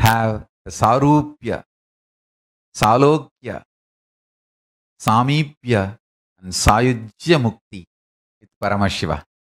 have the Sarupya, Salokya, Samipya, and Sayujya Mukti with Paramashiva.